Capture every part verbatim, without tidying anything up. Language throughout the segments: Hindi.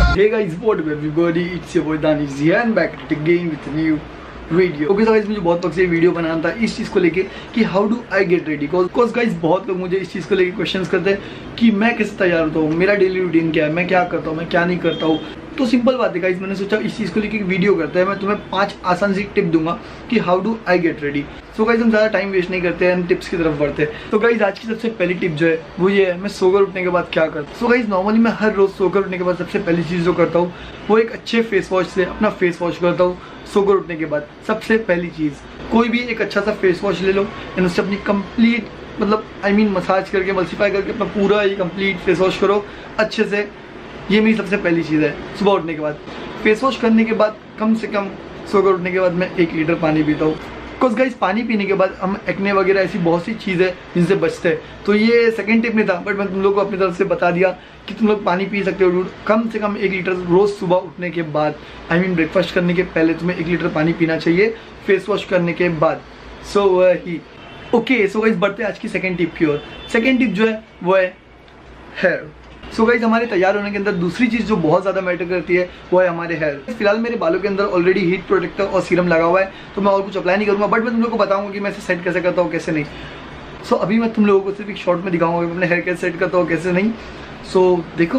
Hey guys, what up everybody? It's your boy Danish here and back at again with a new video. Okay so guys, मुझे बहुत वक्त से वीडियो बनाना था इस चीज़ को लेके कि how do I get ready. Because guys बहुत लोग मुझे इस चीज़ को लेके क्वेश्चंस करते हैं कि मैं कैसे तैयार होता हूँ, मेरा डेली रूटीन क्या है, मैं क्या करता हूँ, मैं क्या नहीं करता हूँ। तो सिंपल बात है गाइस, मैंने सोचा इस चीज़ को लेके वीडियो करते हैं। मैं तुम्हें पांच आसान सी टिप दूंगा कि how do I get ready. So guys, हम ज़्यादा टाइम वेस्ट नहीं करते हैं, टिप्स की तरफ बढ़ते हैं। तो गाइस आज की सबसे पहली टिप जो है वो ये है, मैं सोकर उठने के बाद क्या करता हूँ। सो गाइस नॉर्मली मैं हर रोज़ सोकर उठने के बाद सबसे पहली चीज़ जो करता हूँ वो एक अच्छे फेस वॉश से अपना फेस वॉश करता हूँ। सोकर उठने के बाद सबसे पहली चीज़ कोई भी एक अच्छा सा फेस वॉश ले लो एंड उससे अपनी कंप्लीट मतलब आई मीन मसाज करके मल्सीफाई करके अपना पूरा ही कंप्लीट फेस वॉश करो अच्छे से। ये मेरी सबसे पहली चीज़ है। सुबह उठने के बाद फेस वॉश करने के बाद कम से कम सोकर उठने के बाद मैं एक लीटर पानी पीता हूँ। बिकॉज गाइस पानी पीने के बाद हम एक्ने वगैरह ऐसी बहुत सी चीज़ है जिनसे बचते हैं। तो ये सेकंड टिप नहीं था, बट मैं तुम लोग को अपनी तरफ से बता दिया कि तुम लोग पानी पी सकते हो कम से कम एक लीटर रोज़ सुबह उठने के बाद। आई मीन ब्रेकफास्ट करने के पहले तुम्हें एक लीटर पानी पीना चाहिए फेस वॉश करने के बाद। सो वही ओके। सो गाइस बढ़ते हैं आज की सेकेंड टिप की ओर। सेकेंड टिप जो है वो है हेयर। सो गाइस हमारे तैयार होने के अंदर दूसरी चीज़ जो बहुत ज़्यादा मैटर करती है वो है हमारे हेयर। फिलहाल मेरे बालों के अंदर ऑलरेडी हीट प्रोटेक्टर और सीरम लगा हुआ है, तो मैं और कुछ अप्लाई नहीं करूँगा, बट मैं तुम लोगों को बताऊँगा कि मैं इसे सेट कैसे करता हूँ कैसे नहीं। सो so, अभी मैं तुम लोगों को सिर्फ एक शॉर्ट में दिखाऊंगा कि अपने हेयर कैसे सेट करता हूँ कैसे नहीं। सो so, देखो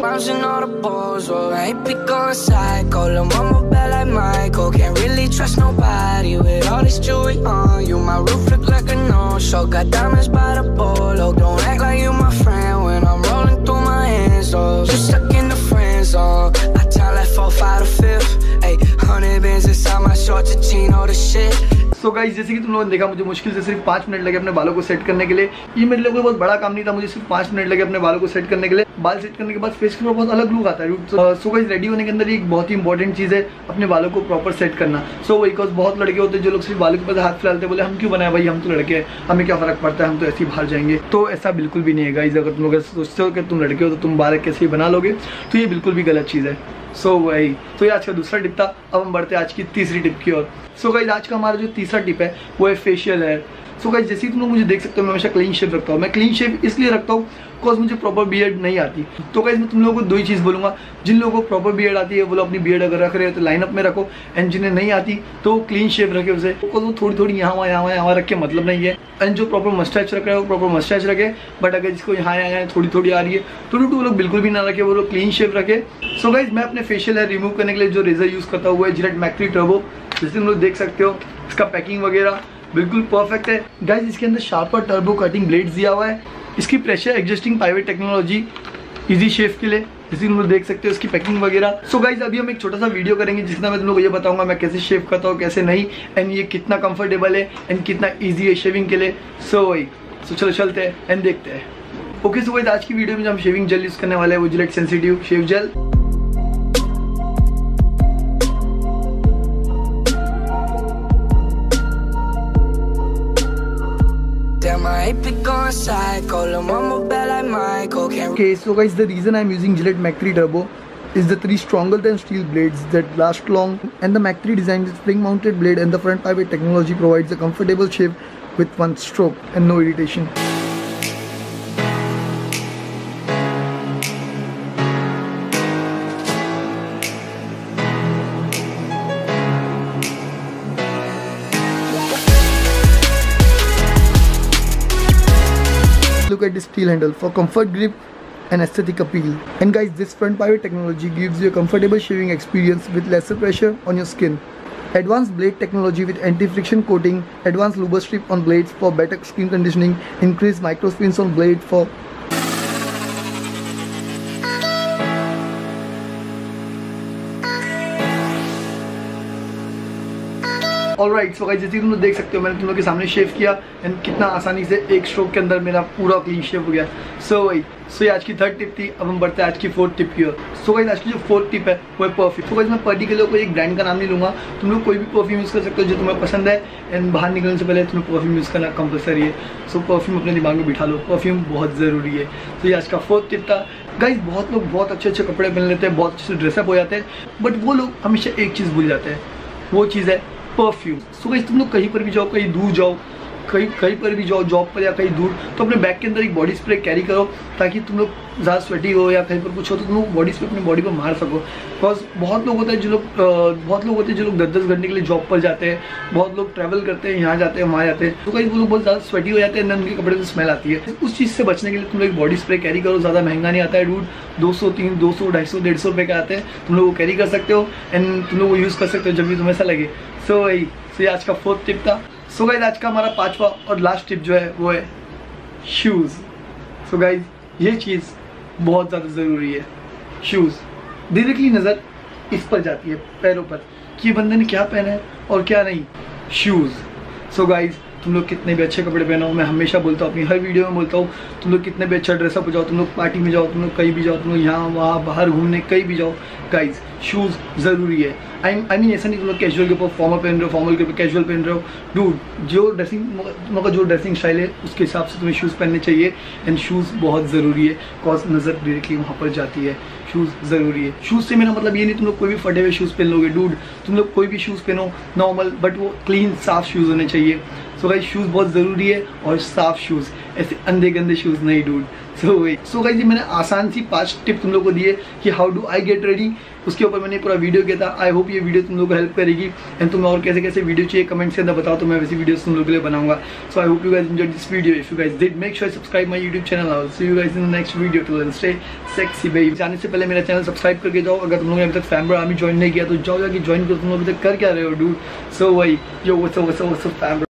सो गाइस जैसे कि तुम लोगों ने देखा मुझे मुश्किल से सिर्फ पाँच मिनट लगे अपने बालों को सेट करने के लिए। ये मेरे लिए कोई बहुत बड़ा काम नहीं था, मुझे सिर्फ पाँच मिनट लगे अपने बालों को सेट करने के लिए। बाल सेट करने के बाद फेस के ऊपर बहुत अलग लुक आता है। सो गाइस रेडी होने के अंदर एक बहुत ही इंपॉर्टेंट चीज़ है अपने बालों को प्रॉपर सेट करना। सो वही बिकॉज बहुत लड़के होते हैं जो लोग सिर्फ बालों के ऊपर हाथ फैलाते बोले हम क्यों बनाए भाई, हम तो लड़के हैं, हमें क्या फर्क पड़ता है, हम तो ऐसे ही बाहर जाएंगे। तो ऐसा बिल्कुल भी नहीं है गाइस। अगर तुम लोग सोचते हो कि तुम लड़के हो तो तुम बाल कैसे ही बना लोगे, तो ये बिल्कुल भी गलत चीज़ है। सो so, वही तो ये आज का दूसरा टिप था। अब हम बढ़ते हैं आज की तीसरी टिप की ओर। सो गाइस आज का हमारा जो तीसरा टिप है वो है फेशियल हेयर। सो गाइस जैसे ही तुम लोग मुझे देख सकते हो मैं हमेशा क्लीन शेव रखता हूँ। मैं क्लीन शेव इसलिए रखता हूँ बिकॉज मुझे प्रॉपर बियर्ड नहीं आती। तो गाइस मैं तुम लोगों को दो ही चीज़ बोलूँगा, जिन लोगों को प्रॉपर बियर्ड आती है वो लोग अपनी बियर्ड अगर रख रहे हो तो लाइनअप में रखो, एंड जिन्हें नहीं आती तो क्लीन शेव रखे उसे। बिकॉज वो थोड़ी थोड़ी यहाँ वहाँ यहाँ यहाँ रख के मतलब नहीं है। एंड जो प्रॉपर मस्टैच रख रहे हो प्रॉपर मस्टैच रखे, बट अगर जिसको यहाँ यहाँ थोड़ी थोड़ी आ रही है तो वो लोग बिल्कुल भी ना रखे, वो लोग क्लीन शेव रखे। सो गाइस मैं अपने फेशियल हेयर रिमूव करने के लिए जो रेजर यूज़ करता हूँ वो है जिलेट मैक थ्री टर्बो। जैसे तुम लोग देख सकते हो इसका पैकिंग वगैरह बिल्कुल परफेक्ट है गाइस। इसके अंदर शार्पर टर्बो कटिंग ब्लेड्स दिया हुआ है। इसकी pressure adjusting pivot technology easy shave के लिए, जैसे तुम लोग देख सकते हो इसकी पैकिंग वगैरह। सो गाइस अभी हम एक छोटा सा वीडियो करेंगे जिसमें मैं तुम लोग ये बताऊंगा मैं कैसे शेव करता हूँ कैसे नहीं, एंड ये कितना कंफर्टेबल है एंड कितना ईजी है शेविंग के लिए। सो वही सो चलो चलते हैं एंड देखते हैं। ओके सो गाइस आज की वीडियो में जो हम शेविंग जेल यूज़ करने वाले हैं वो Gillette sensitive shave gel. Okay, so guys, the reason I'm using Gillette Mach three Turbo is the three stronger than steel blades that last long, and the Mach three design is spring-mounted blade, and the front pivot technology provides a comfortable shave with one stroke and no irritation. Look at this steel handle for comfort, grip and aesthetic appeal. And guys, this front pivot technology gives you a comfortable shaving experience with lesser pressure on your skin. Advanced blade technology with anti-friction coating, advanced luber strip on blades for better skin conditioning, increased microspins on blade for alright. So guys जैसे तुम लोग देख सकते हो मैंने तुम लोग के सामने शेव किया एंड कितना आसानी से एक स्ट्रोक के अंदर मेरा पूरा क्लीन शेव हो गया। सो so, वही सो so, ये आज की थर्ड टिप थी। अब हम बढ़ते हैं आज की फोर्थ टिप की ओर। सो गाइस आज की जो फोर्थ टिप है वो है परफ्यूम। सो गाइस मैं पर्टिकुलर कोई एक ब्रांड का नाम नहीं लूँगा, तुम लोग कोई भी परफ्यूम यूज़ कर सकते हो जो तुम्हें पसंद है, एंड बाहर निकलने से पहले तुम्हें परफ्यूम यूज़ करना कंपलसरी है। सो so, परफ्यूम अपने दिमाग में बिठा लो, परफ्यूम बहुत ज़रूरी है। तो ये आज का फोर्थ टिप था। गाइस बहुत लोग बहुत अच्छे अच्छे कपड़े पहन लेते हैं, बहुत अच्छे से ड्रेसअप हो जाते हैं, बट वो लोग हमेशा एक चीज़ भूल जाते हैं, वो चीज़ है परफ्यूम। सो गाइस तुम लोग कहीं पर भी जाओ, कहीं दूर जाओ, कहीं कहीं पर भी जाओ, जॉब पर या कहीं दूर, तो अपने बैग के अंदर एक बॉडी स्प्रे कैरी करो ताकि तुम लोग ज़्यादा स्वेटी हो या कहीं पर कुछ हो तो तुम लोग बॉडी स्प्रे अपनी बॉडी पर मार सको। बिकॉज बहुत लोग होते हैं जो लोग बहुत लोग होते हैं जो लोग दस दस घंटे के लिए जॉब पर जाते हैं, बहुत लोग ट्रैवल करते हैं, यहाँ जाते हैं वहाँ जाते हैं, तो कहीं वो लोग बहुत ज़्यादा स्वेटी हो जाते हैं, उनके कपड़े में स्मेल आती है। उस चीज़ से बचने के लिए तुम लोग एक बॉडी स्प्रे कैरी करो, ज़्यादा महंगा नहीं आता है डूड, दो सौ तीन दो सौ ढाई सौ डेढ़ सौ रुपये का आते हैं, तुम लोग वो कैरी कर सकते हो एंड तुम लोग वो यूज़ कर सकते हो जब भी तुम्हें ऐसा लगे। सो वही सो ये आज का फोर्थ टिप था। सो गाइज आज का हमारा पांचवा और लास्ट टिप जो है वो है शूज़। सो गाइज ये चीज़ बहुत ज़्यादा ज़रूरी है। शूज़ डायरेक्टली नज़र इस पर जाती है, पैरों पर, कि ये बंदे ने क्या पहना है और क्या नहीं। शूज़। सो गाइज तुम लोग कितने भी अच्छे कपड़े पहनो, मैं हमेशा बोलता हूँ, अपनी हर वीडियो में बोलता हूँ, तुम लोग कितने भी अच्छा ड्रेसअप हो जाओ, तुम लोग पार्टी में जाओ, तुम लोग कहीं भी जाओ, तुम लोग यहाँ वहाँ बाहर घूमने कहीं भी जाओ, गाइज शूज़ ज़रूरी है। आई आई मीन ऐसा नहीं तुम लोग कैजुअल के ऊपर फॉर्मल पहन रहे हो, फॉर्मल के ऊपर कैजुअल पहन रहे हो, डूड जो ड्रेसिंग तुम लोग का जो ड्रेसिंग स्टाइल है उसके हिसाब से तुम्हें शूज़ पहनने चाहिए एंड शूज़ बहुत ज़रूरी है, कॉज नज़र डायरेक्टली वहाँ पर जाती है। शूज़ ज़रूरी है। शूज़ से मेरा मतलब ये नहीं तुम लोग कोई भी फटे हुए शूज़ पहन लोगे, डूड तुम लोग कोई भी शूज़ पहनो नॉर्मल, बट वो क्लीन साफ शूज़ होने चाहिए। सो गाइस शूज़ बहुत ज़रूरी है और साफ शूज़, ऐसे अंधे गंदे शूज़ नहीं डूड। सो वही सो गाइस ये मैंने आसान सी पांच टिप तुम लोग को दिए कि how do I get ready, उसके ऊपर मैंने पूरा वीडियो किया था। आई होप ये वीडियो तुम लोग को हेल्प करेगी एंड तुम्हें और कैसे कैसे वीडियो चाहिए कमेंट्स के अंदर बताओ, तो मैं वैसी वीडियोस तुम लोग के लिए बनाऊंगा। So I hope you guys enjoyed this video. If you guys did make sure subscribe my YouTube channel. I will see you guys in the next video. Till then stay sexy baby. जाने से पहले मेरा चैनल सब्सक्राइब करके जाओ। अगर तुम लोगों ने अभी तक फैम्बर आर्मी ज्वाइन नहीं किया तो जाओ जाके ज्वाइन करो। तुम लोग अभी तक कर क्या रहे हो डूड। सो वही yo what's up what's up what's up फैम्बर।